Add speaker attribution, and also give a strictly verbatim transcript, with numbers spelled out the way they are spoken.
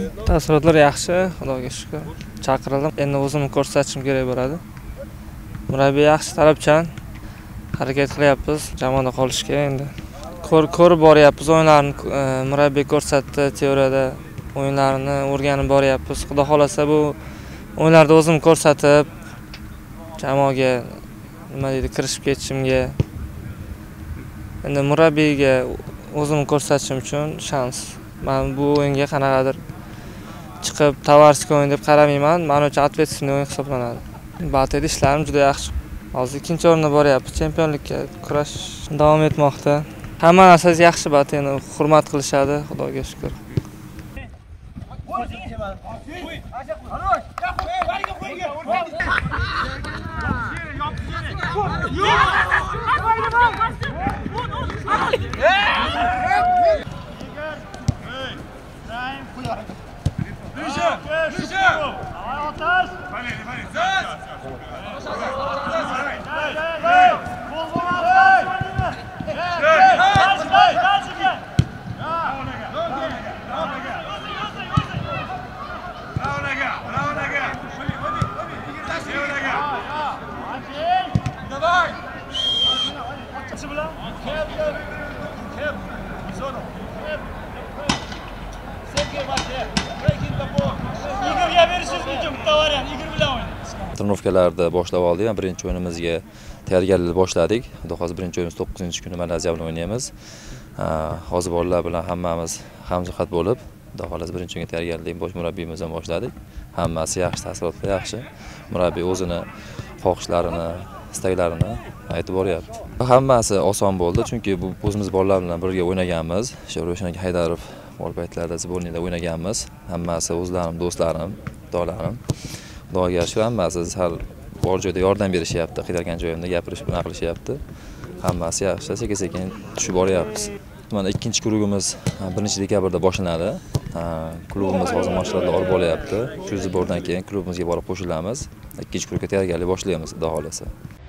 Speaker 1: Taassurotlar yaxshi, Xudoga shukr. Chaqirildim. Endi o'zimni ko'rsatishim kerak bo'ladi. Murabbiy yaxshi, talabchan. Harakat qilyapmiz, jamoada qolishga endi. Ko'rib boryapmiz o'yinlarni, murabbiy ko'rsatdi, teoriyada o'yinlarni o'rganib boryapmiz. Xudo xolasa bu o'yinlarda o'zim ko'rsatib, jamoaga nima deydi, kirishib ketishimga, endi murabbiyga o'zimni ko'rsatishim uchun shans. Men bu o'yinga qanaqadir chiqib tovarskiy o'yin deb qaramayman. Men uchun ответственный o'yin hisoblanadi. Batida ishlarim juda yaxshi. Hozir ikkinchi o'rinda boryapmiz. Chempionlikka kurash davom etmoqda. Hamma narsasi yaxshi, Batini hurmat qilishadi, Xudoga shukr.
Speaker 2: Trenirovkalarda boshlab oldik. Birinchi o'yinimizga tayyorgarlik boshladik. Xudo xohlasa birinchi o'yinimiz to'qqizinchi kuni Malayziya bilan o'ynaymiz. Hozir bolalar bilan hammamiz hamjihat bo'lib, Xudo xohlasa birinchi o'yinga tayyorgarlik bosh murabbiyimizdan boshladik. Hammasi yaxshi, taassurotlar yaxshi. Murabbiy o'zini xohishlarini, istaklarini aytib boryapti. Hammasi oson bo'ldi, chunki bu o'zimiz bolalar bilan birga o'ynaganmiz. O'sha Ro'shan aka Haydarov bor paytlarda Zborniyda o'ynaganmiz. Hammasi o'zlarim, do'stlarim, xudolarim. Xudoga shukr, hammasi har bor joyda yordam berishyapti, qidirgan joyimda gapirish bilan qilishyapti. Hammasi yaxshi, sekin-sekin tushib boryapmiz. Mana ikkinchi klubimiz birinchi dekabrda boshlanadi. Klubimiz hozir mashg'ulotlar olib boryapti. Shu zbordan keyin klubimizga borib qo'shilamiz. Ikkinchi klubga tayyorgarlik boshlaymiz, xudo xolasa.